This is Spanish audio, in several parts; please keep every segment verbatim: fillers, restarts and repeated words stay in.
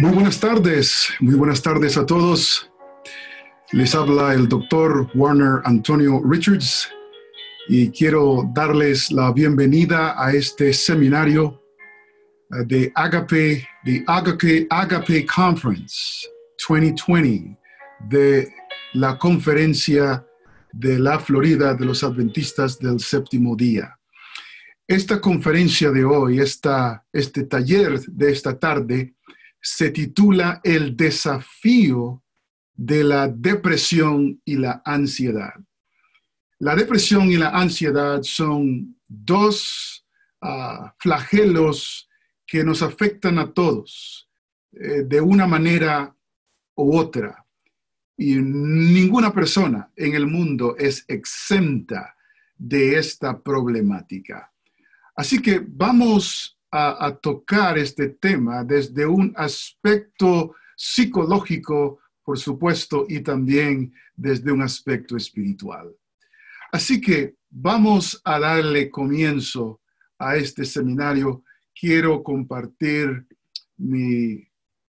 Muy buenas tardes, muy buenas tardes a todos. Les habla el doctor Warner Antonio Richards y quiero darles la bienvenida a este seminario de Agape, de Agape, Agape Conference veinte veinte de la Conferencia de la Florida de los Adventistas del Séptimo Día. Esta conferencia de hoy, esta, este taller de esta tarde, se titula El desafío de la depresión y la ansiedad. La depresión y la ansiedad son dos uh, flagelos que nos afectan a todos eh, de una manera u otra. Y ninguna persona en el mundo es exenta de esta problemática. Así que vamos a, a tocar este tema desde un aspecto psicológico, por supuesto, y también desde un aspecto espiritual. Así que vamos a darle comienzo a este seminario. Quiero compartir mi,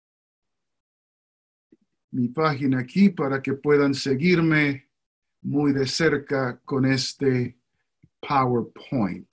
mi página aquí para que puedan seguirme muy de cerca con este PowerPoint.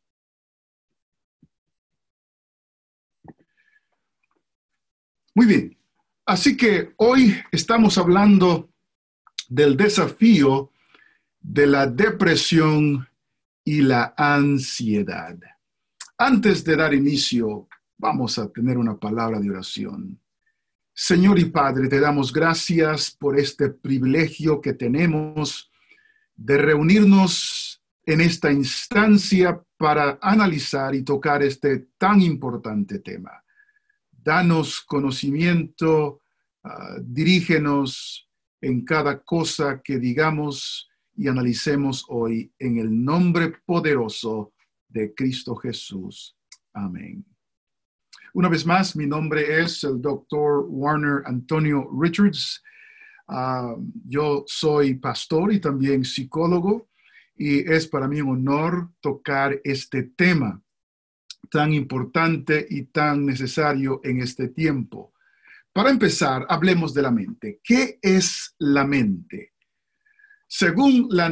Muy bien, así que hoy estamos hablando del desafío de la depresión y la ansiedad. Antes de dar inicio, vamos a tener una palabra de oración. Señor y Padre, te damos gracias por este privilegio que tenemos de reunirnos en esta instancia para analizar y tocar este tan importante tema. Danos conocimiento, uh, dirígenos en cada cosa que digamos y analicemos hoy en el nombre poderoso de Cristo Jesús. Amén. Una vez más, mi nombre es el doctor Warner Antonio Richards. Uh, yo soy pastor y también psicólogo y es para mí un honor tocar este tema tan importante y tan necesario en este tiempo. Para empezar, hablemos de la mente. ¿Qué es la mente? Según la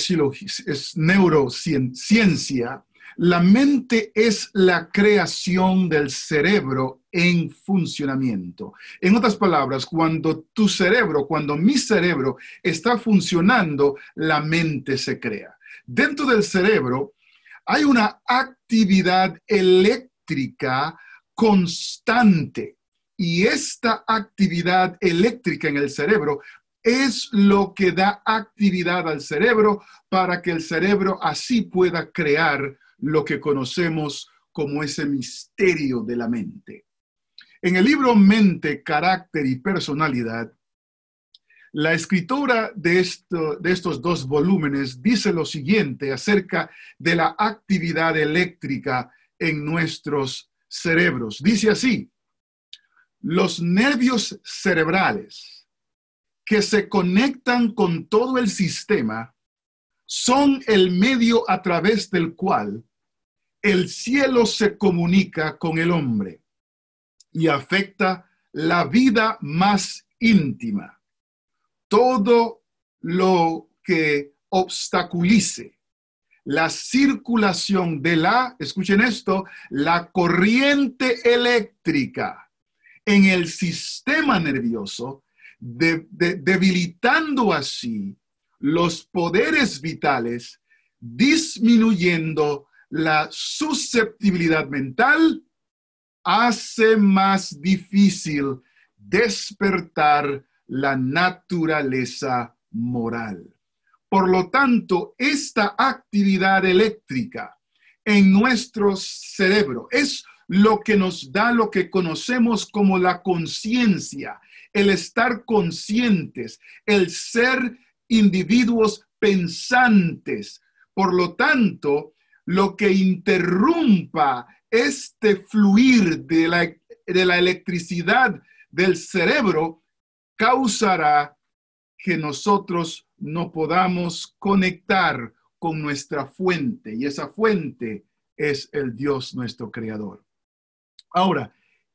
neurociencia, la mente es la creación del cerebro en funcionamiento. En otras palabras, cuando tu cerebro, cuando mi cerebro está funcionando, la mente se crea. Dentro del cerebro hay una actividad eléctrica constante y esta actividad eléctrica en el cerebro es lo que da actividad al cerebro para que el cerebro así pueda crear lo que conocemos como ese misterio de la mente. En el libro Mente, Carácter y Personalidad, la escritora de, esto, de estos dos volúmenes dice lo siguiente acerca de la actividad eléctrica en nuestros cerebros. Dice así: los nervios cerebrales que se conectan con todo el sistema son el medio a través del cual el cielo se comunica con el hombre y afecta la vida más íntima. Todo lo que obstaculice la circulación de la, escuchen esto, la corriente eléctrica en el sistema nervioso, de, de, debilitando así los poderes vitales, disminuyendo la susceptibilidad mental, hace más difícil despertar la naturaleza moral. Por lo tanto, esta actividad eléctrica en nuestro cerebro es lo que nos da lo que conocemos como la conciencia, el estar conscientes, el ser individuos pensantes. Por lo tanto, lo que interrumpa este fluir de la, de la electricidad del cerebro causará que nosotros no podamos conectar con nuestra fuente, y esa fuente es el Dios nuestro creador. Ahora,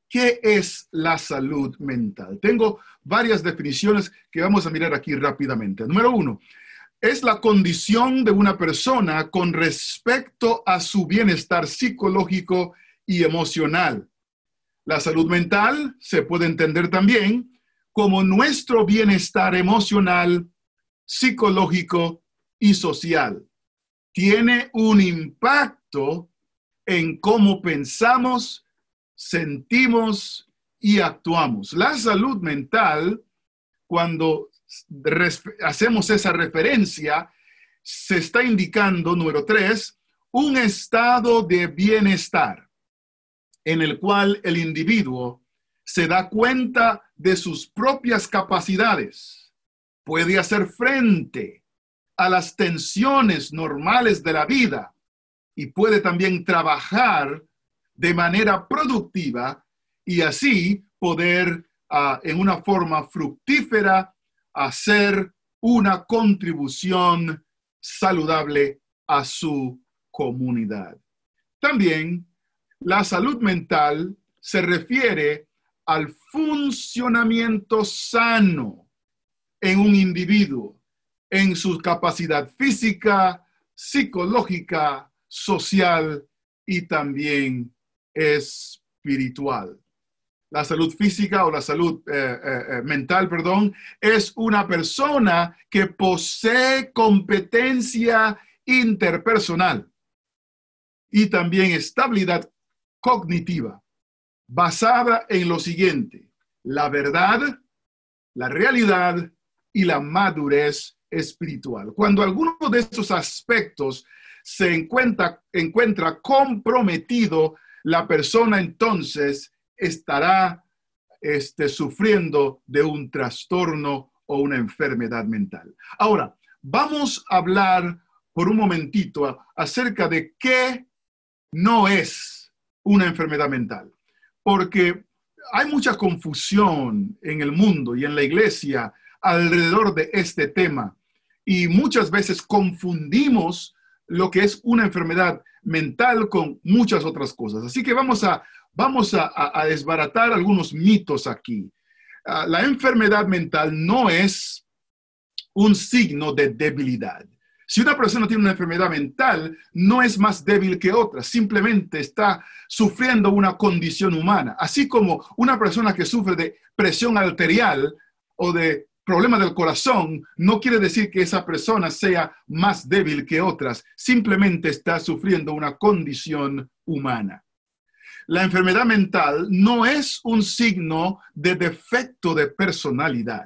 ¿Qué es la salud mental? Tengo varias definiciones que vamos a mirar aquí rápidamente. Número uno, es la condición de una persona con respecto a su bienestar psicológico y emocional. La salud mental se puede entender también como nuestro bienestar emocional, psicológico y social. Tiene un impacto en cómo pensamos, sentimos y actuamos. La salud mental, cuando hacemos esa referencia, se está indicando, número tres, un estado de bienestar en el cual el individuo se da cuenta de sus propias capacidades, puede hacer frente a las tensiones normales de la vida y puede también trabajar de manera productiva y así poder uh, en una forma fructífera hacer una contribución saludable a su comunidad. También la salud mental se refiere al funcionamiento sano en un individuo, en su capacidad física, psicológica, social y también espiritual. La salud física o la salud eh, eh, mental, perdón, es una persona que posee competencia interpersonal y también estabilidad cognitiva, basada en lo siguiente: la verdad, la realidad y la madurez espiritual. Cuando alguno de estos aspectos se encuentra, encuentra comprometido, la persona entonces estará este, sufriendo de un trastorno o una enfermedad mental. Ahora, vamos a hablar por un momentito acerca de qué no es una enfermedad mental, porque hay mucha confusión en el mundo y en la iglesia alrededor de este tema y muchas veces confundimos lo que es una enfermedad mental con muchas otras cosas. Así que vamos a, vamos a, a desbaratar algunos mitos aquí. Uh, la enfermedad mental no es un signo de debilidad. Si una persona tiene una enfermedad mental, no es más débil que otra, simplemente está sufriendo una condición humana. Así como una persona que sufre de presión arterial o de problema del corazón, no quiere decir que esa persona sea más débil que otras, simplemente está sufriendo una condición humana. La enfermedad mental no es un signo de defecto de personalidad.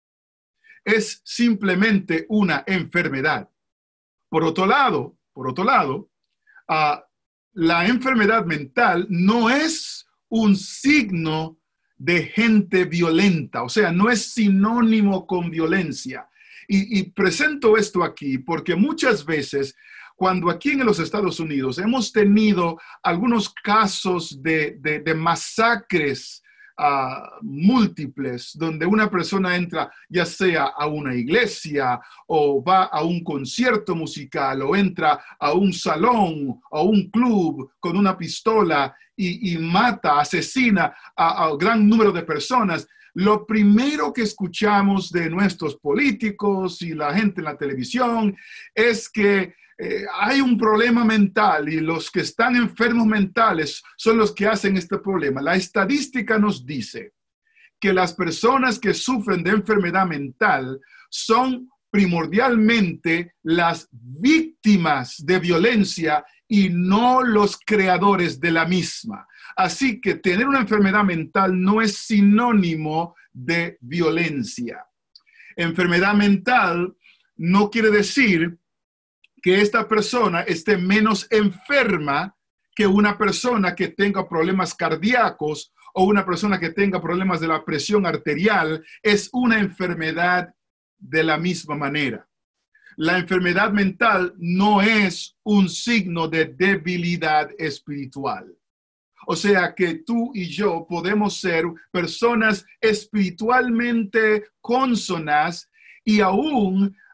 Es simplemente una enfermedad. Por otro lado, por otro lado, uh, la enfermedad mental no es un signo de gente violenta, o sea, no es sinónimo con violencia. Y, y presento esto aquí porque muchas veces, cuando aquí en los Estados Unidos hemos tenido algunos casos de, de, de masacres Uh, múltiples, donde una persona entra ya sea a una iglesia o va a un concierto musical o entra a un salón o un club con una pistola y, y mata, asesina a, a gran número de personas, lo primero que escuchamos de nuestros políticos y la gente en la televisión es que Eh, hay un problema mental y los que están enfermos mentales son los que hacen este problema. La estadística nos dice que las personas que sufren de enfermedad mental son primordialmente las víctimas de violencia y no los creadores de la misma. Así que tener una enfermedad mental no es sinónimo de violencia. Enfermedad mental no quiere decir que esta persona esté menos enferma que una persona que tenga problemas cardíacos o una persona que tenga problemas de la presión arterial. Es una enfermedad de la misma manera. La enfermedad mental no es un signo de debilidad espiritual. O sea que tú y yo podemos ser personas espiritualmente cónsonas y aún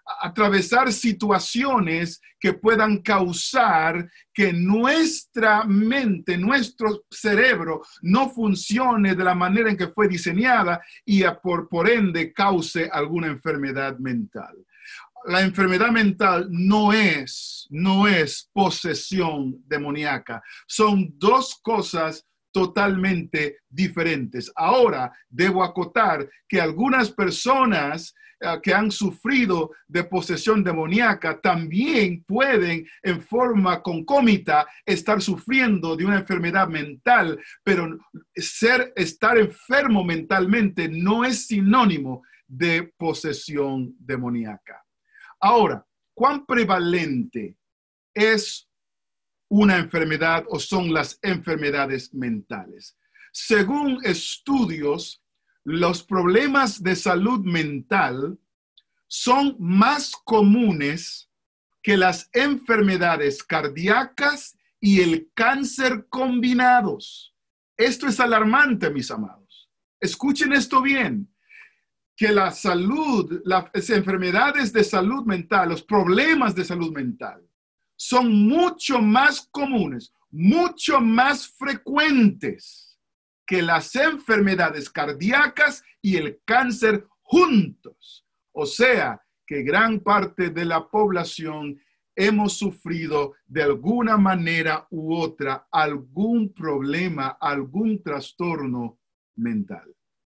atravesar situaciones que puedan causar que nuestra mente, nuestro cerebro no funcione de la manera en que fue diseñada y por, por ende cause alguna enfermedad mental. La enfermedad mental no es, no es posesión demoníaca. Son dos cosas totalmente diferentes. Ahora, debo acotar que algunas personas uh, que han sufrido de posesión demoníaca también pueden en forma concómita estar sufriendo de una enfermedad mental, pero ser, estar enfermo mentalmente no es sinónimo de posesión demoníaca. Ahora, ¿cuán prevalente es una enfermedad o son las enfermedades mentales? Según estudios, los problemas de salud mental son más comunes que las enfermedades cardíacas y el cáncer combinados. Esto es alarmante, mis amados. Escuchen esto bien. Que la salud, las enfermedades de salud mental, los problemas de salud mental son mucho más comunes, mucho más frecuentes que las enfermedades cardíacas y el cáncer juntos. O sea, que gran parte de la población hemos sufrido de alguna manera u otra algún problema, algún trastorno mental.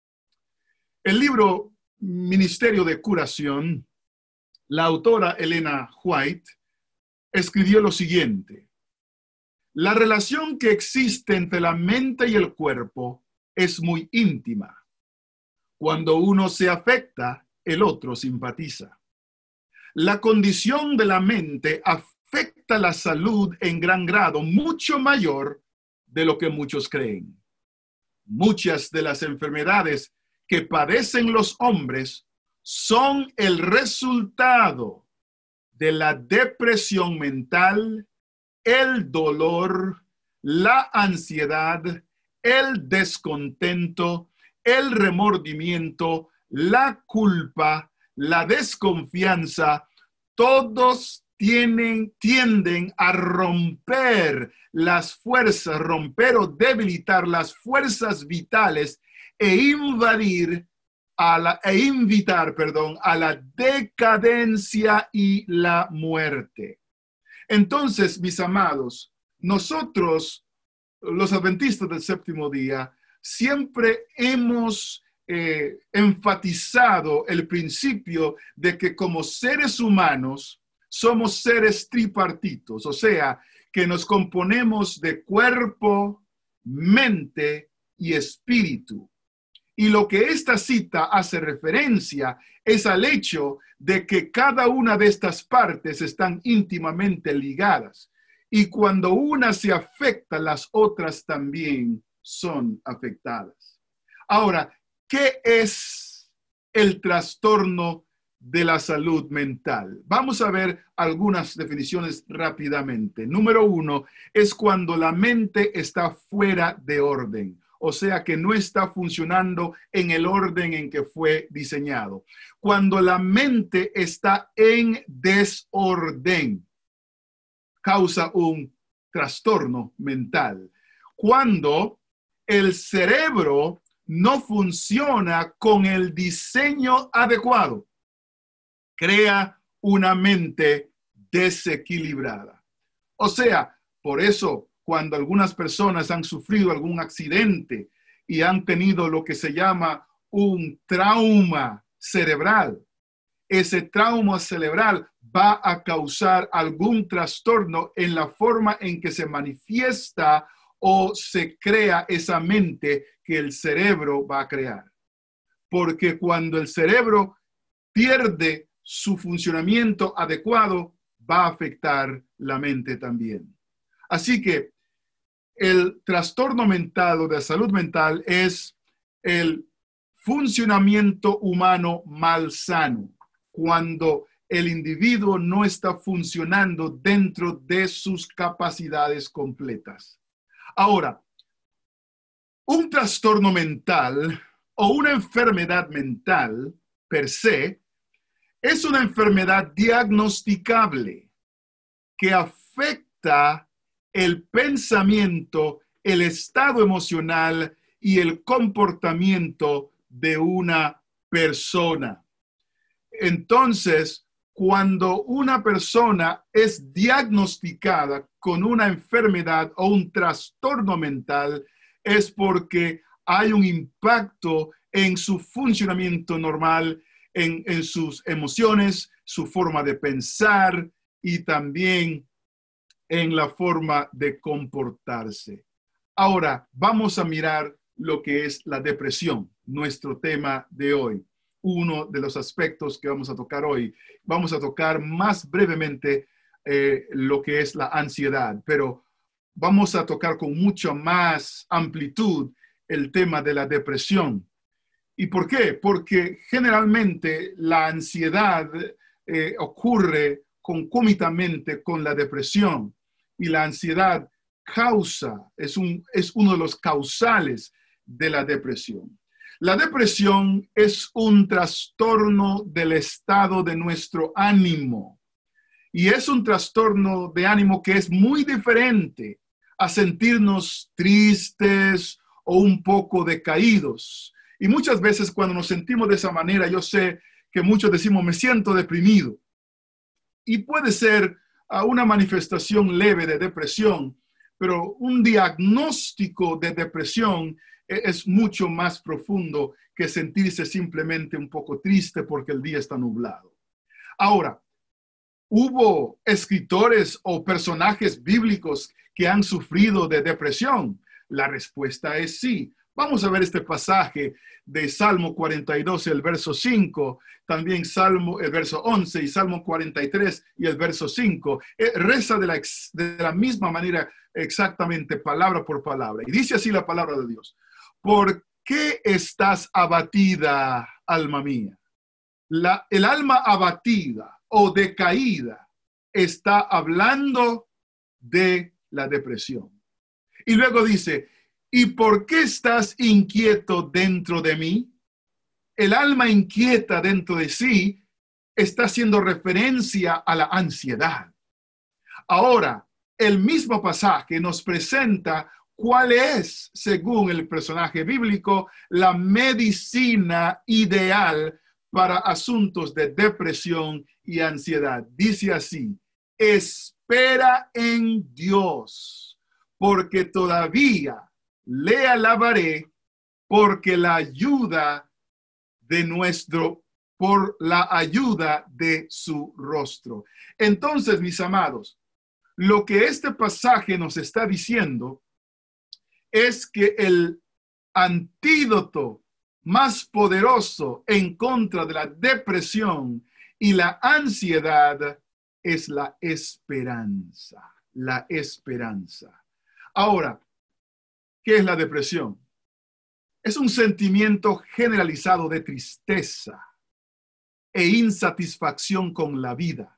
El libro Ministerio de Curación, la autora Elena White escribió lo siguiente: la relación que existe entre la mente y el cuerpo es muy íntima. Cuando uno se afecta, el otro simpatiza. La condición de la mente afecta la salud en gran grado, mucho mayor de lo que muchos creen. Muchas de las enfermedades que padecen los hombres son el resultado de la depresión mental, el dolor, la ansiedad, el descontento, el remordimiento, la culpa, la desconfianza. Todos tienen, tienden a romper las fuerzas, romper o debilitar las fuerzas vitales e invadir a la, e invitar, perdón, a la decadencia y la muerte. Entonces, mis amados, nosotros, los adventistas del séptimo día, siempre hemos eh, enfatizado el principio de que como seres humanos somos seres tripartitos, o sea, que nos componemos de cuerpo, mente y espíritu. Y lo que esta cita hace referencia es al hecho de que cada una de estas partes están íntimamente ligadas. Y cuando una se afecta, las otras también son afectadas. Ahora, ¿qué es el trastorno de la salud mental? Vamos a ver algunas definiciones rápidamente. Número uno, es cuando la mente está fuera de orden. O sea, que no está funcionando en el orden en que fue diseñado. Cuando la mente está en desorden, causa un trastorno mental. Cuando el cerebro no funciona con el diseño adecuado, crea una mente desequilibrada. O sea, por eso, cuando algunas personas han sufrido algún accidente y han tenido lo que se llama un trauma cerebral, ese trauma cerebral va a causar algún trastorno en la forma en que se manifiesta o se crea esa mente que el cerebro va a crear. Porque cuando el cerebro pierde su funcionamiento adecuado, va a afectar la mente también. Así que el trastorno mental o de salud mental es el funcionamiento humano malsano, cuando el individuo no está funcionando dentro de sus capacidades completas. Ahora, un trastorno mental o una enfermedad mental per se Es una enfermedad diagnosticable que afecta el pensamiento, el estado emocional y el comportamiento de una persona. Entonces, cuando una persona es diagnosticada con una enfermedad o un trastorno mental, es porque hay un impacto en su funcionamiento normal, en, en sus emociones, su forma de pensar y también en la forma de comportarse. Ahora, vamos a mirar lo que es la depresión, nuestro tema de hoy. Uno de los aspectos que vamos a tocar hoy. Vamos a tocar más brevemente eh, lo que es la ansiedad, pero vamos a tocar con mucha más amplitud el tema de la depresión. ¿Y por qué? Porque generalmente la ansiedad eh, ocurre concomitantemente con la depresión, y la ansiedad causa, es, un, es uno de los causales de la depresión. La depresión es un trastorno del estado de nuestro ánimo, y es un trastorno de ánimo que es muy diferente a sentirnos tristes o un poco decaídos. Y muchas veces cuando nos sentimos de esa manera, yo sé que muchos decimos, me siento deprimido. Y puede ser uh, una manifestación leve de depresión, pero un diagnóstico de depresión es mucho más profundo que sentirse simplemente un poco triste porque el día está nublado. Ahora, ¿hubo escritores o personajes bíblicos que han sufrido de depresión? La respuesta es sí. Vamos a ver este pasaje de Salmo cuarenta y dos, el verso cinco, también Salmo, el verso once, y Salmo cuarenta y tres y el verso cinco. Eh, reza de la, de la misma manera exactamente, palabra por palabra. Y dice así la palabra de Dios. ¿Por qué estás abatida, alma mía? La, el alma abatida o decaída está hablando de la depresión. Y luego dice, ¿y por qué estás inquieto dentro de mí? El alma inquieta dentro de sí está haciendo referencia a la ansiedad. Ahora, el mismo pasaje nos presenta cuál es, según el personaje bíblico, la medicina ideal para asuntos de depresión y ansiedad. Dice así, espera en Dios, porque todavía le alabaré, porque la ayuda de nuestro, por la ayuda de su rostro. Entonces, mis amados, lo que este pasaje nos está diciendo es que el antídoto más poderoso en contra de la depresión y la ansiedad es la esperanza, la esperanza. Ahora, ¿qué es la depresión? Es un sentimiento generalizado de tristeza e insatisfacción con la vida.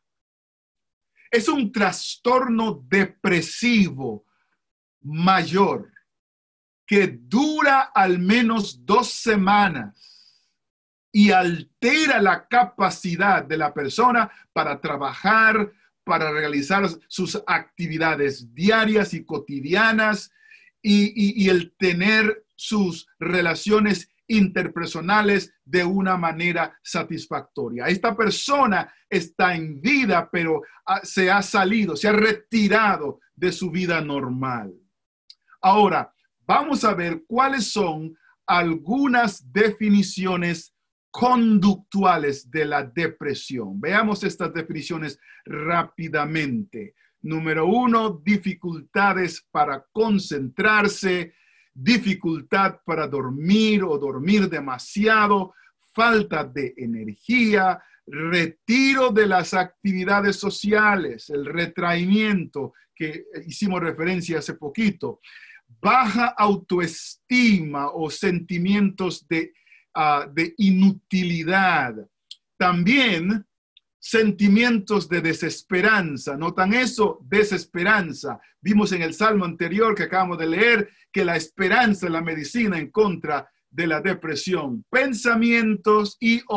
Es un trastorno depresivo mayor que dura al menos dos semanas y altera la capacidad de la persona para trabajar, para realizar sus actividades diarias y cotidianas y, y, y el tener sus relaciones interpersonales de una manera satisfactoria. Esta persona está en vida, pero se ha salido, se ha retirado de su vida normal. Ahora, vamos a ver cuáles son algunas definiciones conductuales de la depresión. Veamos estas definiciones rápidamente. Número uno, dificultades para concentrarse, dificultad para dormir o dormir demasiado, falta de energía, retiro de las actividades sociales, el retraimiento que hicimos referencia hace poquito, baja autoestima o sentimientos de, uh, de inutilidad. También sentimientos de desesperanza. ¿Notan eso? Desesperanza. Vimos en el Salmo anterior que acabamos de leer que la esperanza es la medicina en contra de la depresión. Pensamientos y o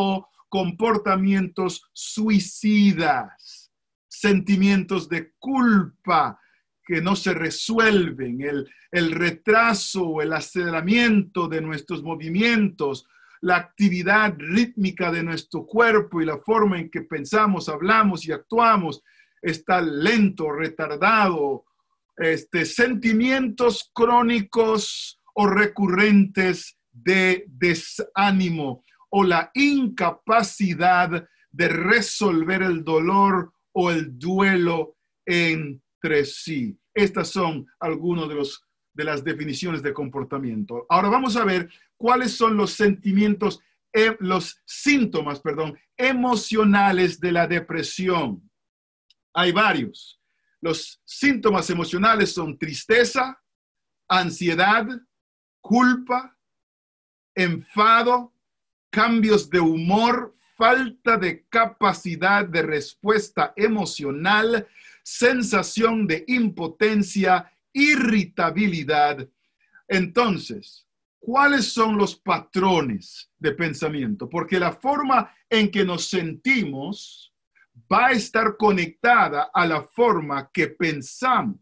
comportamientos suicidas, sentimientos de culpa que no se resuelven, el, el retraso, el aceleramiento de nuestros movimientos, la actividad rítmica de nuestro cuerpo y la forma en que pensamos, hablamos y actuamos está lento, retardado, este, sentimientos crónicos o recurrentes de desánimo o la incapacidad de resolver el dolor o el duelo entre sí. Estas son algunas de, los, de las definiciones de comportamiento. Ahora vamos a ver cuáles son los sentimientos, eh, los síntomas, perdón, emocionales de la depresión. Hay varios. Los síntomas emocionales son tristeza, ansiedad, culpa, enfado, cambios de humor, falta de capacidad de respuesta emocional, sensación de impotencia, irritabilidad. Entonces, ¿cuáles son los patrones de pensamiento? Porque la forma en que nos sentimos va a estar conectada a la forma que pensamos.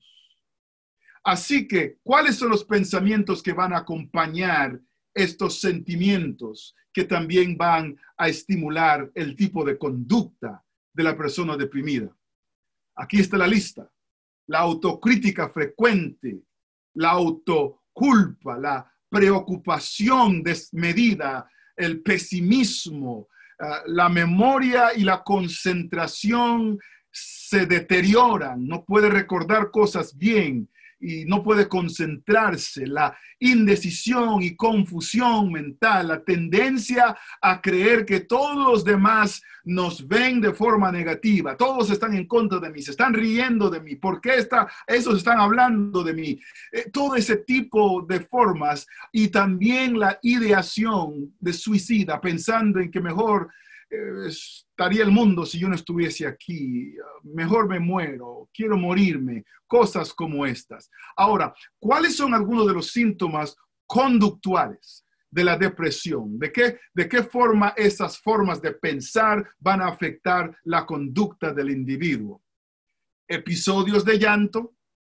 Así que, ¿cuáles son los pensamientos que van a acompañar estos sentimientos que también van a estimular el tipo de conducta de la persona deprimida? Aquí está la lista. La autocrítica frecuente, la autoculpa, la preocupación desmedida, el pesimismo, uh, la memoria y la concentración se deterioran, no puede recordar cosas bien y no puede concentrarse, la indecisión y confusión mental, la tendencia a creer que todos los demás nos ven de forma negativa, todos están en contra de mí, se están riendo de mí, ¿por qué está, esos están hablando de mí? Eh, todo ese tipo de formas y también la ideación de suicida, pensando en que mejor eh, estaría el mundo si yo no estuviese aquí, mejor me muero, quiero morirme, cosas como estas. Ahora, ¿cuáles son algunos de los síntomas conductuales de la depresión? ¿De qué, de qué forma esas formas de pensar van a afectar la conducta del individuo? Episodios de llanto,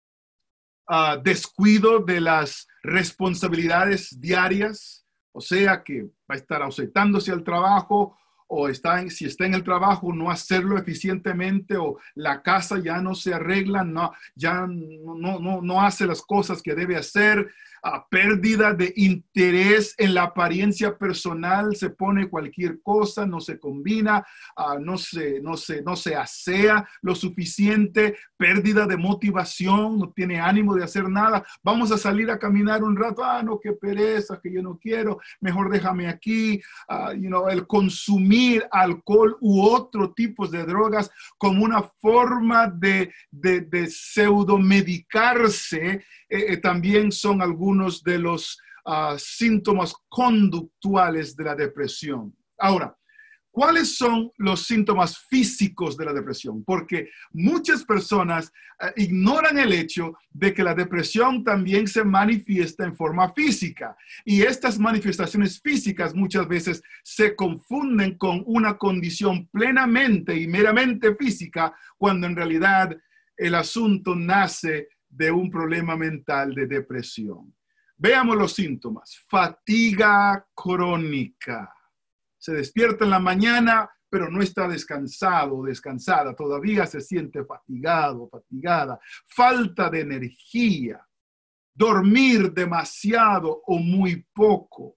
uh, descuido de las responsabilidades diarias, o sea que va a estar ausentándose al trabajo, o está en, si está en el trabajo, no hacerlo eficientemente, o la casa ya no se arregla, no, ya no, no, no hace las cosas que debe hacer, a pérdida de interés en la apariencia personal, se pone cualquier cosa, no se combina, uh, no, se, no, se, no se asea lo suficiente, pérdida de motivación, no tiene ánimo de hacer nada, vamos a salir a caminar un rato, ah, no, qué pereza, que yo no quiero, mejor déjame aquí, uh, you know, el consumir alcohol u otro tipo de drogas como una forma de, de, de pseudomedicarse, eh, eh, también son algunos de los uh, síntomas conductuales de la depresión. Ahora, ¿cuáles son los síntomas físicos de la depresión? Porque muchas personas uh, ignoran el hecho de que la depresión también se manifiesta en forma física. Y estas manifestaciones físicas muchas veces se confunden con una condición plenamente y meramente física, cuando en realidad el asunto nace de un problema mental de depresión. Veamos los síntomas. Fatiga crónica. Se despierta en la mañana, pero no está descansado o descansada. Todavía se siente fatigado, fatigada. Falta de energía. Dormir demasiado o muy poco.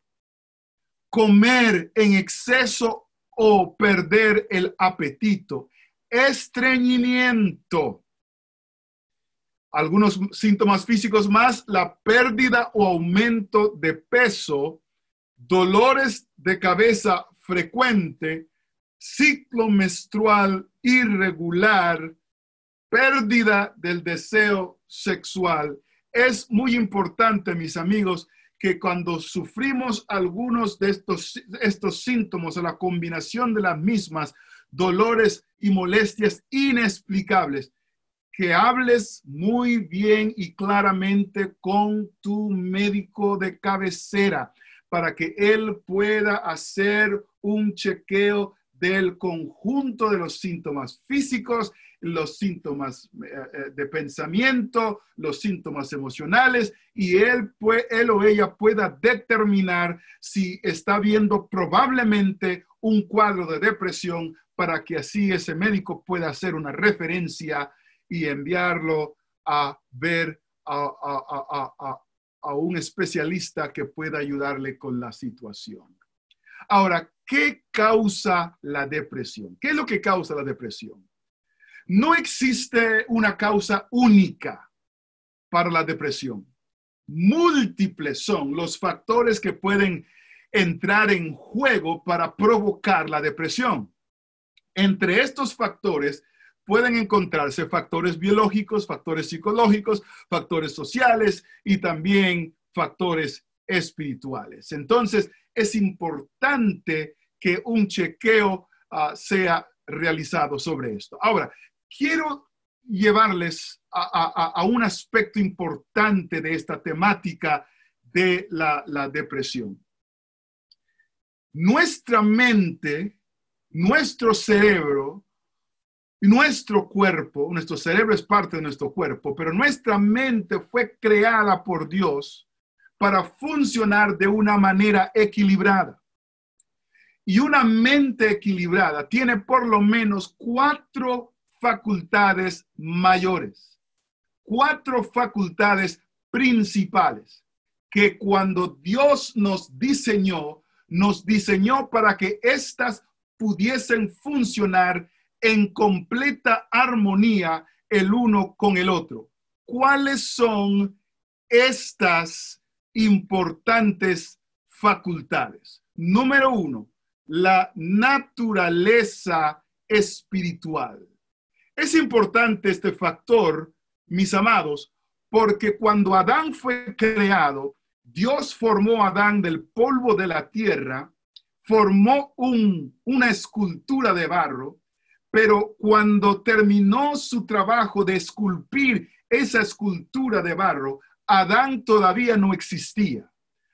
Comer en exceso o perder el apetito. Estreñimiento. Algunos síntomas físicos más: la pérdida o aumento de peso, dolores de cabeza frecuente, ciclo menstrual irregular, pérdida del deseo sexual. Es muy importante, mis amigos, que cuando sufrimos algunos de estos, estos síntomas o la combinación de las mismas, dolores y molestias inexplicables, que hables muy bien y claramente con tu médico de cabecera para que él pueda hacer un chequeo del conjunto de los síntomas físicos, los síntomas eh, de pensamiento, los síntomas emocionales, y él, pues, él o ella pueda determinar si está viendo probablemente un cuadro de depresión, para que así ese médico pueda hacer una referencia y enviarlo a ver a, a, a, a, a un especialista que pueda ayudarle con la situación. Ahora, ¿qué causa la depresión? ¿Qué es lo que causa la depresión? No existe una causa única para la depresión. Múltiples son los factores que pueden entrar en juego para provocar la depresión. Entre estos factores pueden encontrarse factores biológicos, factores psicológicos, factores sociales y también factores espirituales. Entonces, es importante que un chequeo uh, sea realizado sobre esto. Ahora, quiero llevarles a, a, a un aspecto importante de esta temática de la, la depresión. Nuestra mente, nuestro cerebro, nuestro cuerpo, nuestro cerebro es parte de nuestro cuerpo, pero nuestra mente fue creada por Dios para funcionar de una manera equilibrada. Y una mente equilibrada tiene por lo menos cuatro facultades mayores, cuatro facultades principales, que cuando Dios nos diseñó, nos diseñó para que éstas pudiesen funcionar en completa armonía el uno con el otro. ¿Cuáles son estas importantes facultades? Número uno, la naturaleza espiritual. Es importante este factor, mis amados, porque cuando Adán fue creado, Dios formó a Adán del polvo de la tierra, formó un, una escultura de barro, pero cuando terminó su trabajo de esculpir esa escultura de barro, Adán todavía no existía.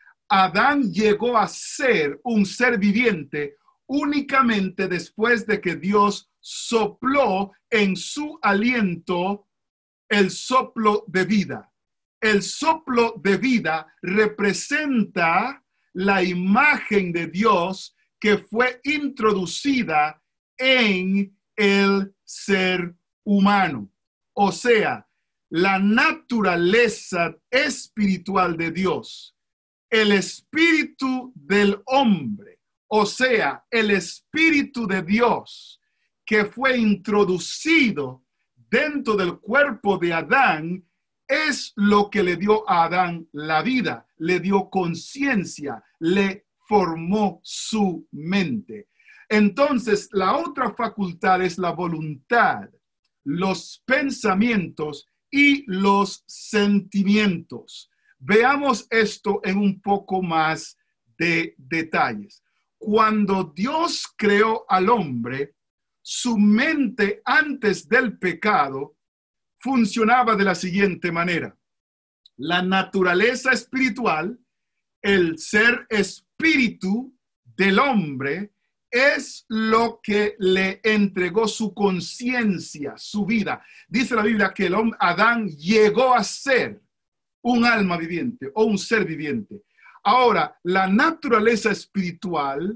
Adán llegó a ser un ser viviente únicamente después de que Dios sopló en su aliento el soplo de vida. El soplo de vida representa la imagen de Dios que fue introducida en el ser humano. O sea, la naturaleza espiritual de Dios, el espíritu del hombre, o sea, el espíritu de Dios que fue introducido dentro del cuerpo de Adán, es lo que le dio a Adán la vida, le dio conciencia, le formó su mente. Entonces, la otra facultad es la voluntad, los pensamientos y los sentimientos. Veamos esto en un poco más de detalles. Cuando Dios creó al hombre, su mente antes del pecado funcionaba de la siguiente manera. La naturaleza espiritual, el ser espíritu del hombre, es lo que le entregó su conciencia, su vida. Dice la Biblia que el hombre, Adán llegó a ser un alma viviente o un ser viviente. Ahora, la naturaleza espiritual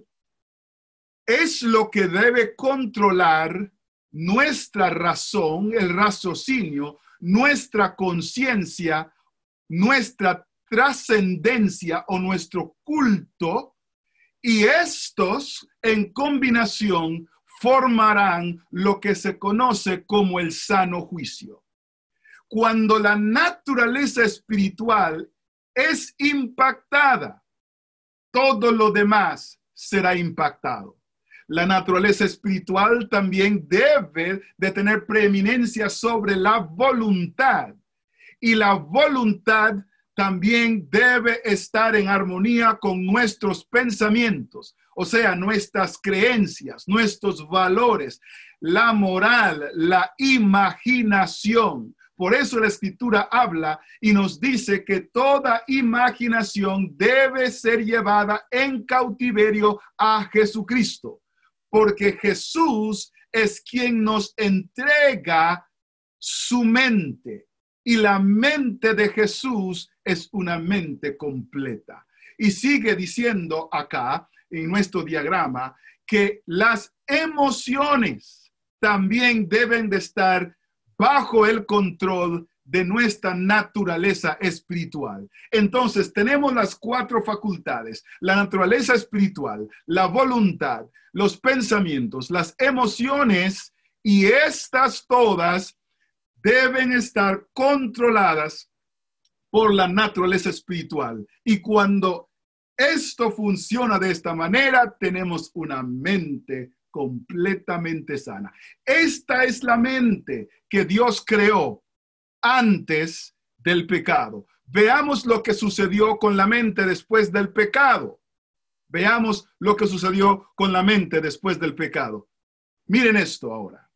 es lo que debe controlar nuestra razón, el raciocinio, nuestra conciencia, nuestra trascendencia o nuestro culto, y estos en combinación formarán lo que se conoce como el sano juicio. Cuando la naturaleza espiritual es impactada, todo lo demás será impactado. La naturaleza espiritual también debe de tener preeminencia sobre la voluntad. Y la voluntad también debe estar en armonía con nuestros pensamientos, o sea, nuestras creencias, nuestros valores, la moral, la imaginación. Por eso la Escritura habla y nos dice que toda imaginación debe ser llevada en cautiverio a Jesucristo. porque Jesús es quien nos entrega su mente. Y la mente de Jesús es una mente completa. Y sigue diciendo acá, en nuestro diagrama, que las emociones también deben de estar bajo el control de nuestra naturaleza espiritual. Entonces, tenemos las cuatro facultades: la naturaleza espiritual, la voluntad, los pensamientos, las emociones, y estas todas deben estar controladas por la naturaleza espiritual. Y cuando esto funciona de esta manera, tenemos una mente completamente sana. Esta es la mente que Dios creó antes del pecado. Veamos lo que sucedió con la mente después del pecado. Veamos lo que sucedió con la mente después del pecado. Miren esto ahora.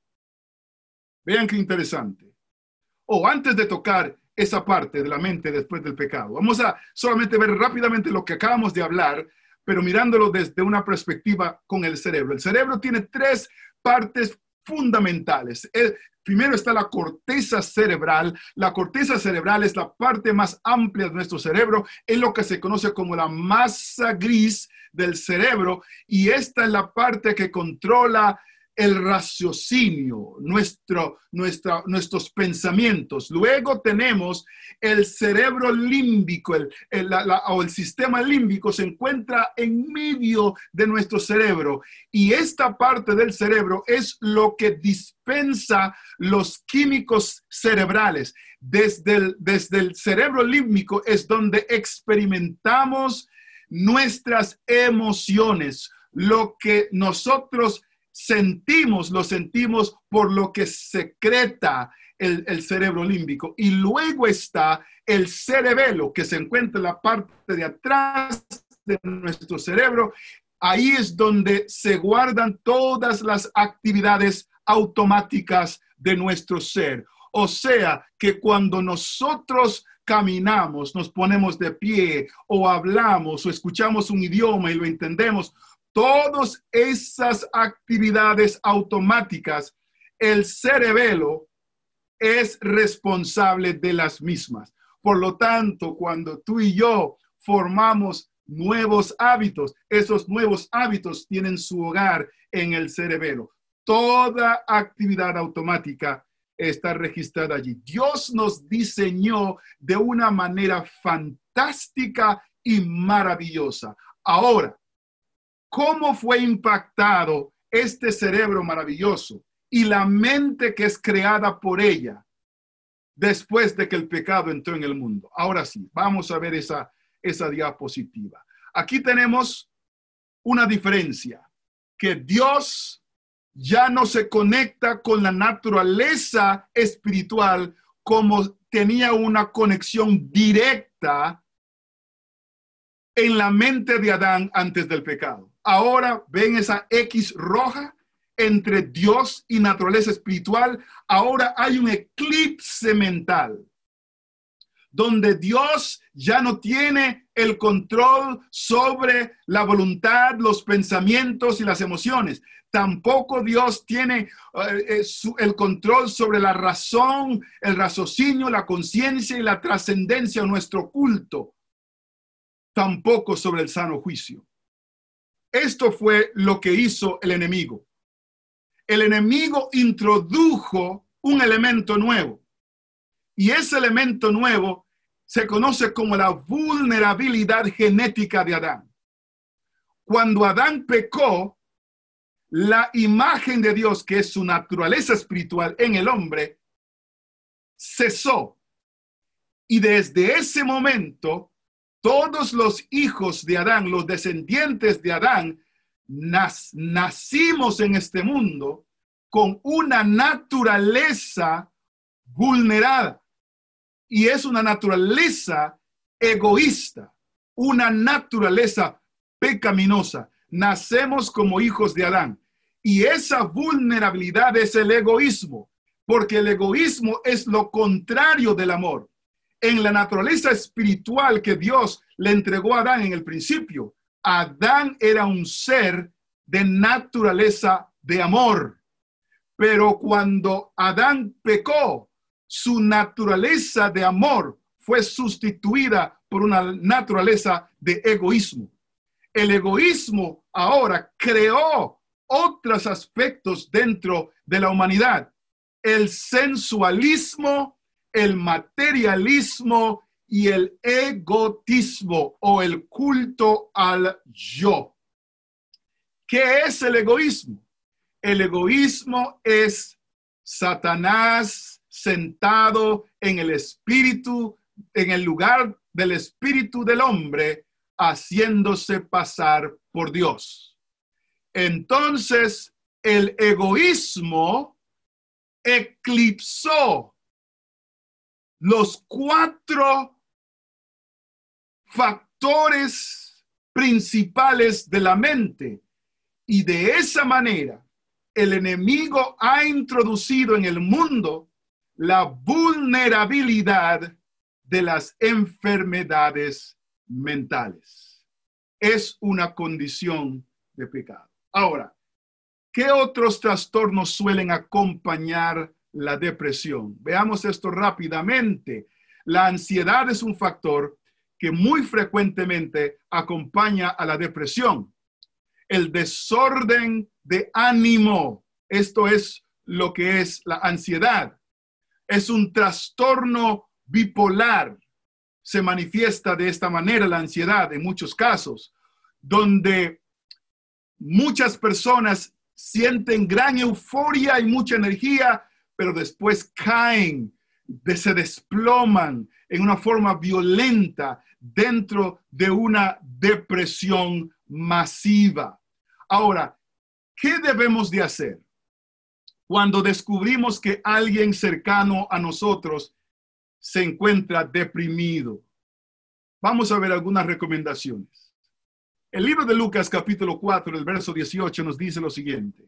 Vean qué interesante. O antes de tocar esa parte de la mente después del pecado, vamos a solamente ver rápidamente lo que acabamos de hablar, pero mirándolo desde una perspectiva con el cerebro. El cerebro tiene tres partes fundamentales. El, primero está la corteza cerebral. La corteza cerebral es la parte más amplia de nuestro cerebro, es lo que se conoce como la masa gris del cerebro, y esta es la parte que controla el raciocinio, nuestro, nuestra, nuestros pensamientos. Luego tenemos el cerebro límbico, el, el, la, la, o el sistema límbico se encuentra en medio de nuestro cerebro, y esta parte del cerebro es lo que dispensa los químicos cerebrales. Desde el, desde el cerebro límbico es donde experimentamos nuestras emociones. Lo que nosotros sentimos, lo sentimos por lo que secreta el, el cerebro límbico. Y luego está el cerebelo, que se encuentra en la parte de atrás de nuestro cerebro. Ahí es donde se guardan todas las actividades automáticas de nuestro ser. O sea, que cuando nosotros caminamos, nos ponemos de pie, o hablamos, o escuchamos un idioma y lo entendemos, todas esas actividades automáticas, el cerebelo es responsable de las mismas. Por lo tanto, cuando tú y yo formamos nuevos hábitos, esos nuevos hábitos tienen su hogar en el cerebelo. Toda actividad automática está registrada allí. Dios nos diseñó de una manera fantástica y maravillosa. Ahora, ¿cómo fue impactado este cerebro maravilloso y la mente que es creada por ella después de que el pecado entró en el mundo? Ahora sí, vamos a ver esa, esa diapositiva. Aquí tenemos una diferencia, que Dios ya no se conecta con la naturaleza espiritual como tenía una conexión directa en la mente de Adán antes del pecado. Ahora ven esa X roja entre Dios y naturaleza espiritual. Ahora hay un eclipse mental, donde Dios ya no tiene el control sobre la voluntad, los pensamientos y las emociones. Tampoco Dios tiene eh, su, el control sobre la razón, el raciocinio, la conciencia y la trascendencia de nuestro culto. Tampoco sobre el sano juicio. Esto fue lo que hizo el enemigo. El enemigo introdujo un elemento nuevo, y ese elemento nuevo se conoce como la vulnerabilidad genética de Adán. Cuando Adán pecó, la imagen de Dios, que es su naturaleza espiritual en el hombre, cesó. Y desde ese momento, todos los hijos de Adán, los descendientes de Adán, nac- nacimos en este mundo con una naturaleza vulnerada. Y es una naturaleza egoísta, una naturaleza pecaminosa. Nacemos como hijos de Adán. Y esa vulnerabilidad es el egoísmo, porque el egoísmo es lo contrario del amor. En la naturaleza espiritual que Dios le entregó a Adán en el principio, Adán era un ser de naturaleza de amor. Pero cuando Adán pecó, su naturaleza de amor fue sustituida por una naturaleza de egoísmo. El egoísmo ahora creó otros aspectos dentro de la humanidad. El sensualismo, el materialismo y el egotismo o el culto al yo. ¿Qué es el egoísmo? El egoísmo es Satanás sentado en el espíritu, en el lugar del espíritu del hombre, haciéndose pasar por Dios. Entonces, el egoísmo eclipsó los cuatro factores principales de la mente, y de esa manera el enemigo ha introducido en el mundo la vulnerabilidad de las enfermedades mentales. Es una condición de pecado. Ahora, ¿qué otros trastornos suelen acompañar la depresión? Veamos esto rápidamente. La ansiedad es un factor que muy frecuentemente acompaña a la depresión. El desorden de ánimo, esto es lo que es la ansiedad. Es un trastorno bipolar. Se manifiesta de esta manera la ansiedad en muchos casos, donde muchas personas sienten gran euforia y mucha energía, pero después caen, se desploman en una forma violenta dentro de una depresión masiva. Ahora, ¿qué debemos de hacer cuando descubrimos que alguien cercano a nosotros se encuentra deprimido? Vamos a ver algunas recomendaciones. El libro de Lucas, capítulo cuatro, el verso dieciocho, nos dice lo siguiente.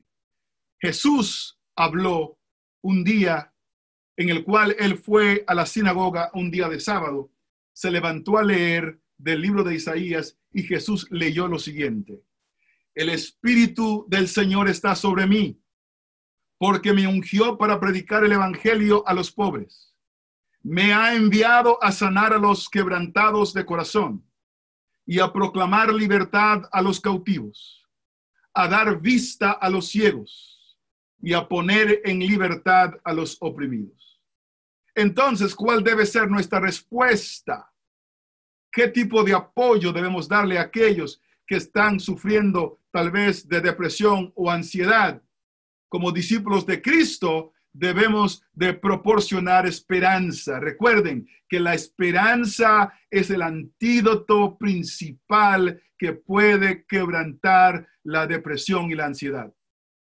Jesús habló un día en el cual él fue a la sinagoga un día de sábado. Se levantó a leer del libro de Isaías y Jesús leyó lo siguiente. El Espíritu del Señor está sobre mí, porque me ungió para predicar el evangelio a los pobres. Me ha enviado a sanar a los quebrantados de corazón y a proclamar libertad a los cautivos, a dar vista a los ciegos y a poner en libertad a los oprimidos. Entonces, ¿cuál debe ser nuestra respuesta? ¿Qué tipo de apoyo debemos darle a aquellos que están sufriendo tal vez de depresión o ansiedad? Como discípulos de Cristo, debemos de proporcionar esperanza. Recuerden que la esperanza es el antídoto principal que puede quebrantar la depresión y la ansiedad.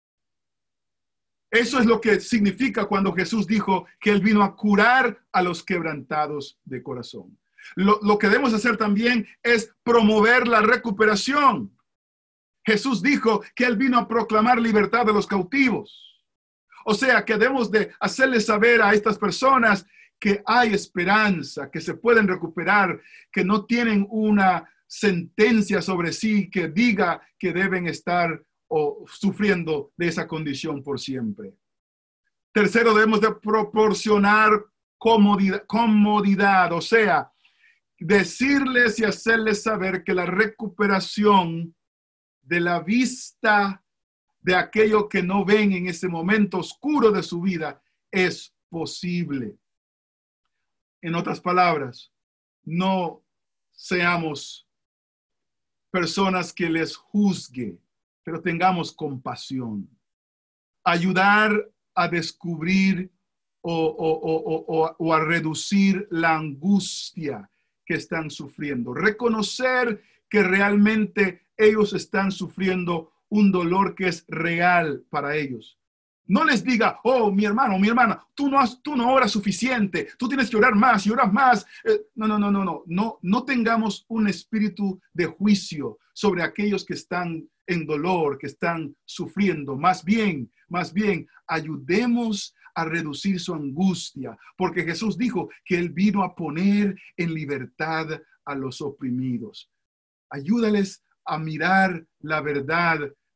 Eso es lo que significa cuando Jesús dijo que Él vino a curar a los quebrantados de corazón. Lo, lo que debemos hacer también es promover la recuperación. Jesús dijo que Él vino a proclamar libertad a los cautivos. O sea, que debemos de hacerles saber a estas personas que hay esperanza, que se pueden recuperar, que no tienen una sentencia sobre sí que diga que deben estar o sufriendo de esa condición por siempre. Tercero, debemos de proporcionar comodidad, comodidad, o sea, decirles y hacerles saber que la recuperación de la vista de aquello que no ven en ese momento oscuro de su vida es posible. En otras palabras, no seamos personas que les juzgue, pero tengamos compasión. Ayudar a descubrir o, o, o, o, o a reducir la angustia que están sufriendo. Reconocer que realmente ellos están sufriendo un dolor que es real para ellos. No les diga, oh, mi hermano, mi hermana, tú no, has, tú no oras suficiente, tú tienes que orar más y orar más. Eh, no, no, no, no, no, no, no tengamos un espíritu de juicio sobre aquellos que están en dolor, que están sufriendo. Más bien, más bien, ayudemos a reducir su angustia, porque Jesús dijo que Él vino a poner en libertad a los oprimidos. Ayúdales a mirar la verdad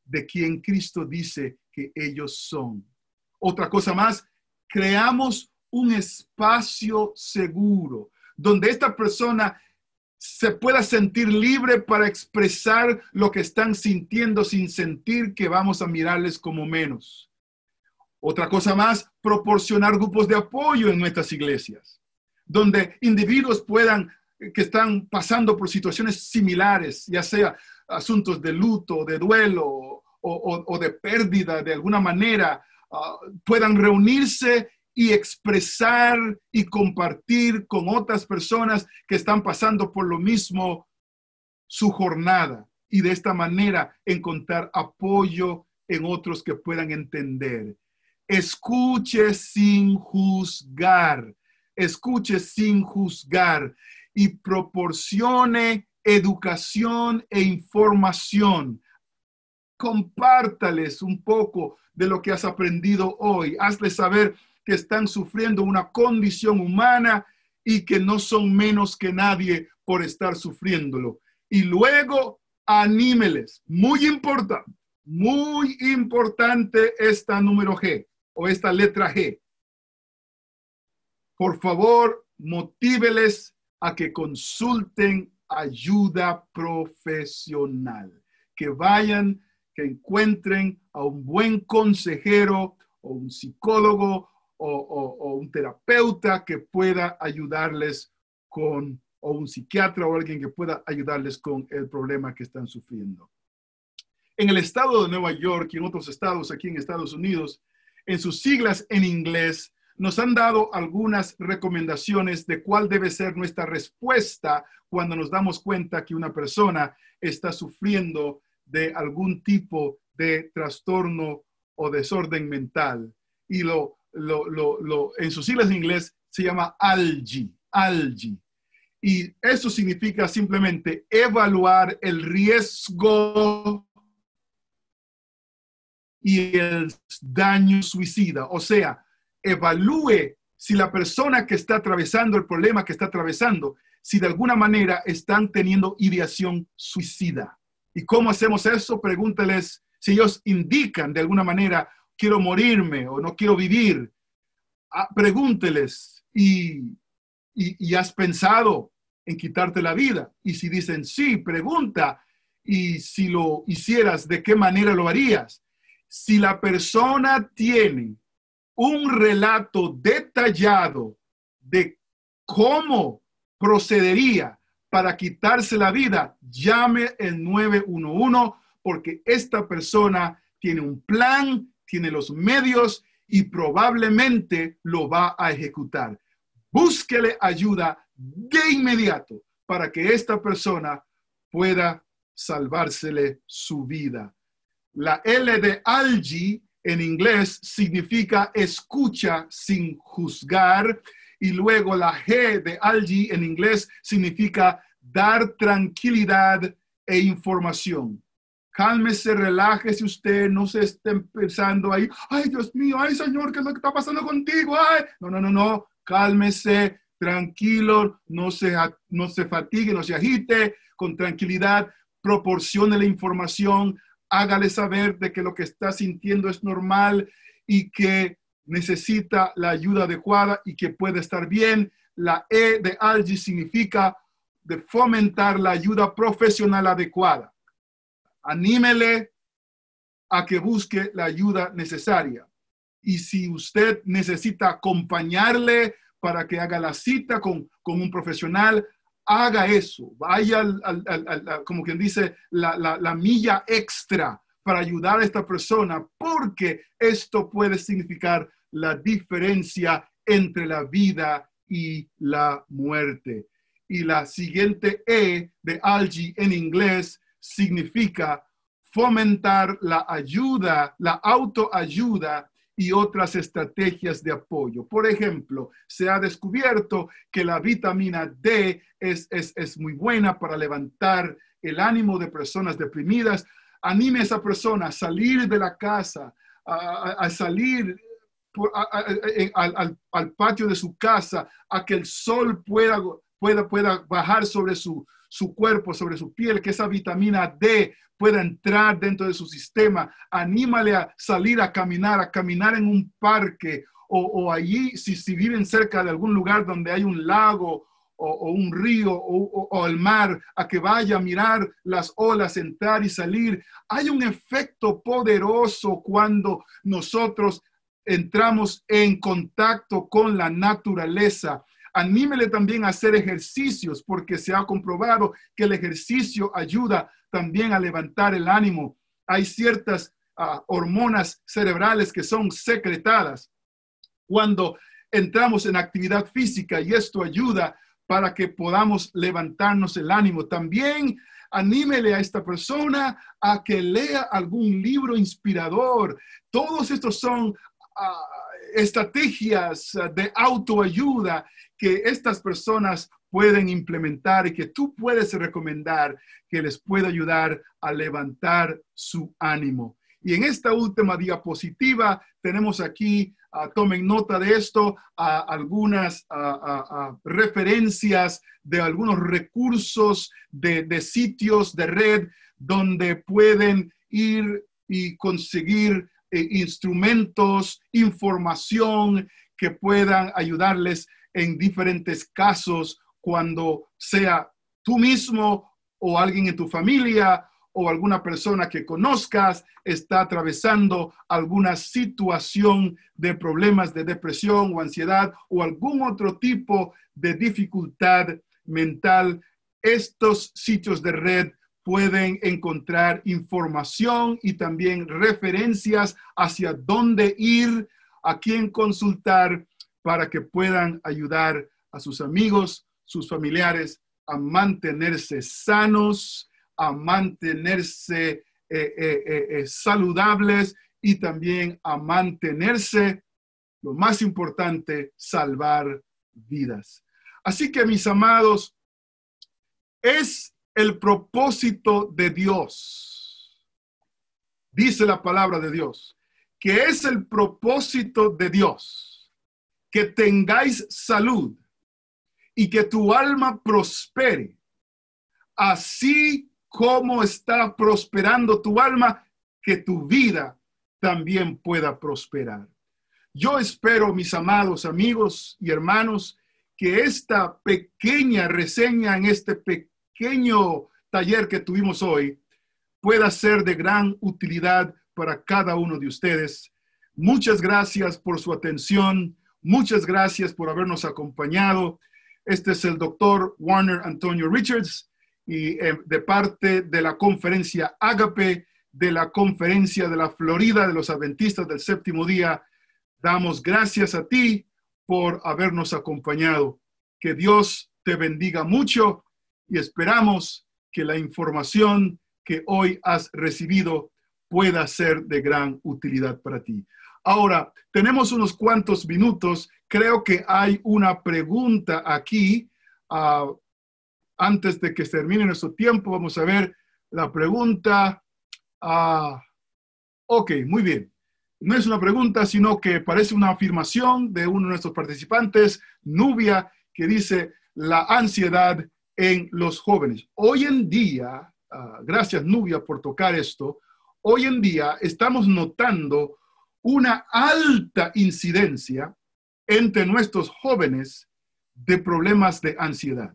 de quien Cristo dice que ellos son. Otra cosa más, creamos un espacio seguro donde esta persona se pueda sentir libre para expresar lo que están sintiendo sin sentir que vamos a mirarles como menos. Otra cosa más, proporcionar grupos de apoyo en nuestras iglesias, donde individuos puedan, que están pasando por situaciones similares, ya sea asuntos de luto, de duelo o, o, o de pérdida de alguna manera, uh, puedan reunirse y expresar y compartir con otras personas que están pasando por lo mismo su jornada y de esta manera encontrar apoyo en otros que puedan entender. Escuche sin juzgar, escuche sin juzgar y proporcione educación e información. Compártales un poco de lo que has aprendido hoy. Hazles saber que están sufriendo una condición humana y que no son menos que nadie por estar sufriéndolo. Y luego anímeles. Muy importante, muy importante esta número G o esta letra G. Por favor, motíveles a que consulten ayuda profesional, que vayan, que encuentren a un buen consejero o un psicólogo O, o, o un terapeuta que pueda ayudarles con, o un psiquiatra o alguien que pueda ayudarles con el problema que están sufriendo. En el estado de Nueva York y en otros estados aquí en Estados Unidos, en sus siglas en inglés, nos han dado algunas recomendaciones de cuál debe ser nuestra respuesta cuando nos damos cuenta que una persona está sufriendo de algún tipo de trastorno o desorden mental. Y lo Lo, lo, lo, en sus siglas en inglés se llama A L G, A L G. Y eso significa simplemente evaluar el riesgo y el daño suicida. O sea, evalúe si la persona que está atravesando el problema que está atravesando, si de alguna manera están teniendo ideación suicida. ¿Y cómo hacemos eso? Pregúntales si ellos indican de alguna manera quiero morirme o no quiero vivir. Ah, pregúnteles, y, y, y has pensado en quitarte la vida. Y si dicen sí, pregunta, y si lo hicieras, ¿de qué manera lo harías? Si la persona tiene un relato detallado de cómo procedería para quitarse la vida, llame el nueve uno uno, porque esta persona tiene un plan, tiene los medios y probablemente lo va a ejecutar. Búsquele ayuda de inmediato para que esta persona pueda salvársele su vida. La L de A L G en inglés significa escucha sin juzgar, y luego la G de A L G en inglés significa dar tranquilidad e información. Cálmese, relájese usted, no se esté pensando ahí, ay Dios mío, ay Señor, ¿qué es lo que está pasando contigo? Ay, no, no, no, no, cálmese, tranquilo, no se, no se fatigue, no se agite, con tranquilidad, proporcione la información, hágale saber de que lo que está sintiendo es normal y que necesita la ayuda adecuada y que puede estar bien. La E de A L G significa de fomentar la ayuda profesional adecuada. Anímele a que busque la ayuda necesaria. Y si usted necesita acompañarle para que haga la cita con, con un profesional, haga eso. Vaya, al, al, al, al, como quien dice, la, la, la milla extra para ayudar a esta persona, porque esto puede significar la diferencia entre la vida y la muerte. Y la siguiente E de A L G en inglés significa fomentar la ayuda, la autoayuda y otras estrategias de apoyo. Por ejemplo, se ha descubierto que la vitamina D es, es, es muy buena para levantar el ánimo de personas deprimidas. Anime a esa persona a salir de la casa, a, a, a salir por, a, a, a, al, al patio de su casa, a que el sol pueda, pueda, pueda bajar sobre su su cuerpo, sobre su piel, que esa vitamina D pueda entrar dentro de su sistema. Anímale a salir a caminar, a caminar en un parque o, o allí, si, si viven cerca de algún lugar donde hay un lago o, o un río o, o, o el mar, a que vaya a mirar las olas, entrar y salir. Hay un efecto poderoso cuando nosotros entramos en contacto con la naturaleza. Anímele también a hacer ejercicios, porque se ha comprobado que el ejercicio ayuda también a levantar el ánimo. Hay ciertas uh, hormonas cerebrales que son secretadas cuando entramos en actividad física, y esto ayuda para que podamos levantarnos el ánimo. También anímele a esta persona a que lea algún libro inspirador. Todos estos son uh, estrategias de autoayuda que estas personas pueden implementar y que tú puedes recomendar, que les pueda ayudar a levantar su ánimo. Y en esta última diapositiva tenemos aquí, uh, tomen nota de esto, uh, algunas uh, uh, uh, referencias de algunos recursos de, de sitios de red donde pueden ir y conseguir eh, instrumentos, información que puedan ayudarles en diferentes casos, cuando sea tú mismo o alguien en tu familia o alguna persona que conozcas está atravesando alguna situación de problemas de depresión o ansiedad o algún otro tipo de dificultad mental. Estos sitios de red pueden encontrar información y también referencias hacia dónde ir, a quién consultar, para que puedan ayudar a sus amigos, sus familiares a mantenerse sanos, a mantenerse eh, eh, eh, saludables y también a mantenerse, lo más importante, salvar vidas. Así que, mis amados, es el propósito de Dios, dice la palabra de Dios, que es el propósito de Dios que tengáis salud y que tu alma prospere, así como está prosperando tu alma, que tu vida también pueda prosperar. Yo espero, mis amados amigos y hermanos, que esta pequeña reseña en este pequeño taller que tuvimos hoy pueda ser de gran utilidad para cada uno de ustedes. Muchas gracias por su atención. Muchas gracias por habernos acompañado. Este es el doctor Warner Antonio Richards, y eh, de parte de la conferencia Ágape, de la conferencia de la Florida de los Adventistas del Séptimo Día, damos gracias a ti por habernos acompañado. Que Dios te bendiga mucho y esperamos que la información que hoy has recibido pueda ser de gran utilidad para ti. Ahora, tenemos unos cuantos minutos. Creo que hay una pregunta aquí. Uh, antes de que termine nuestro tiempo, vamos a ver la pregunta. Uh, ok, muy bien. No es una pregunta, sino que parece una afirmación de uno de nuestros participantes, Nubia, que dice: la ansiedad en los jóvenes. Hoy en día, uh, gracias Nubia por tocar esto, hoy en día estamos notando una alta incidencia entre nuestros jóvenes de problemas de ansiedad.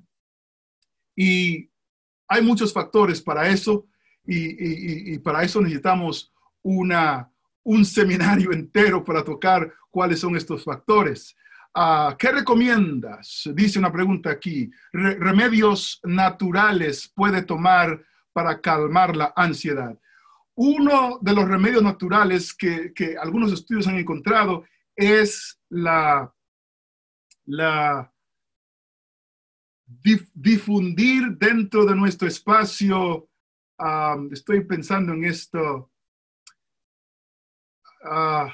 Y hay muchos factores para eso, y, y, y para eso necesitamos una, un seminario entero para tocar cuáles son estos factores. Uh, ¿Qué recomiendas? Dice una pregunta aquí. Re- ¿Remedios naturales puede tomar para calmar la ansiedad? Uno de los remedios naturales que, que algunos estudios han encontrado es la, la dif, difundir dentro de nuestro espacio. Um, estoy pensando en esto. Uh,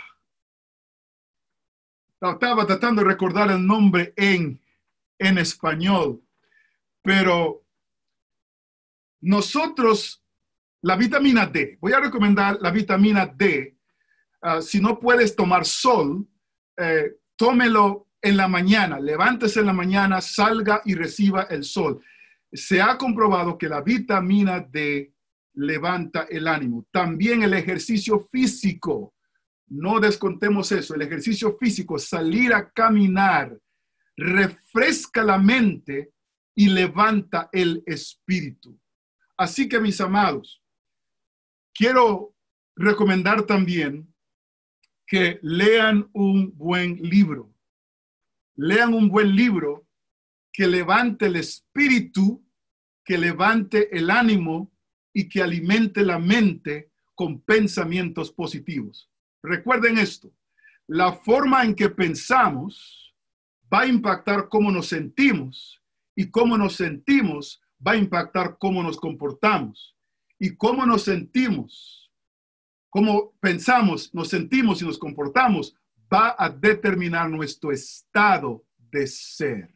estaba tratando de recordar el nombre en, en español, pero nosotros, la vitamina D, voy a recomendar la vitamina D. Uh, si no puedes tomar sol, eh, tómelo en la mañana, levántese en la mañana, salga y reciba el sol. Se ha comprobado que la vitamina D levanta el ánimo. También el ejercicio físico. No descontemos eso. El ejercicio físico, salir a caminar, refresca la mente y levanta el espíritu. Así que, mis amados, quiero recomendar también que lean un buen libro. Lean un buen libro que levante el espíritu, que levante el ánimo y que alimente la mente con pensamientos positivos. Recuerden esto, la forma en que pensamos va a impactar cómo nos sentimos y cómo nos sentimos va a impactar cómo nos comportamos y cómo nos sentimos, cómo pensamos, nos sentimos y nos comportamos va a determinar nuestro estado de ser.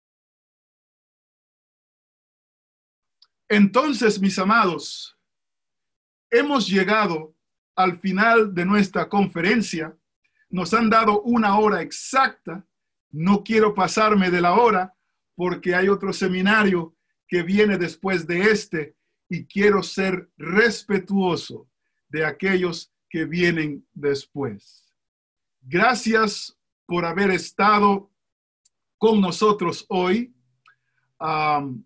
Entonces, mis amados, hemos llegado al final de nuestra conferencia. Nos han dado una hora exacta. No quiero pasarme de la hora porque hay otro seminario que viene después de este y quiero ser respetuoso de aquellos que vienen después. Gracias por haber estado con nosotros hoy. Um,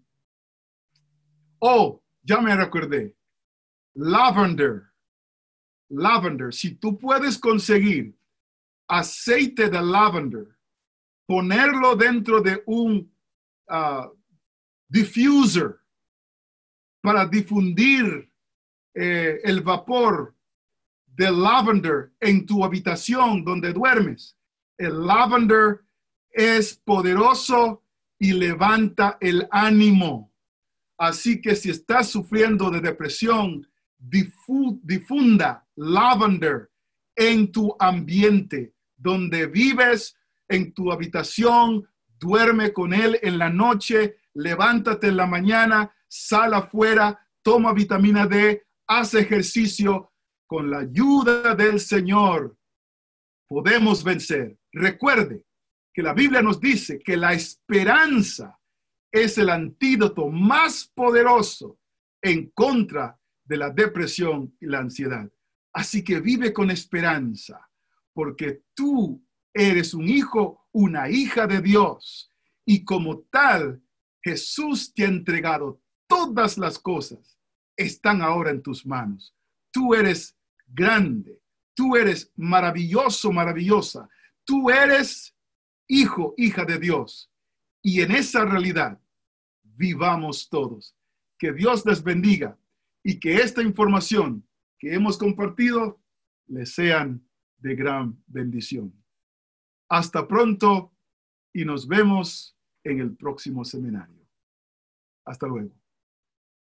oh, ya me recordé. Lavender. Lavender. Si tú puedes conseguir aceite de lavender, ponerlo dentro de un uh, diffuser para difundir eh, el vapor de lavender en tu habitación donde duermes. El lavender es poderoso y levanta el ánimo. Así que si estás sufriendo de depresión, difu- difunda lavender en tu ambiente, donde vives, en tu habitación, duerme con él en la noche, levántate en la mañana, sal afuera, toma vitamina D, haz ejercicio. Con la ayuda del Señor podemos vencer. Recuerde que la Biblia nos dice que la esperanza es el antídoto más poderoso en contra de la depresión y la ansiedad. Así que vive con esperanza, porque tú eres un hijo, una hija de Dios, y como tal, Jesús te ha entregado todas las cosas, están ahora en tus manos. Tú eres grande, tú eres maravilloso, maravillosa, tú eres hijo, hija de Dios, y en esa realidad vivamos todos. Que Dios les bendiga y que esta información que hemos compartido les sean de gran bendición. Hasta pronto y nos vemos en el próximo seminario. Hasta luego.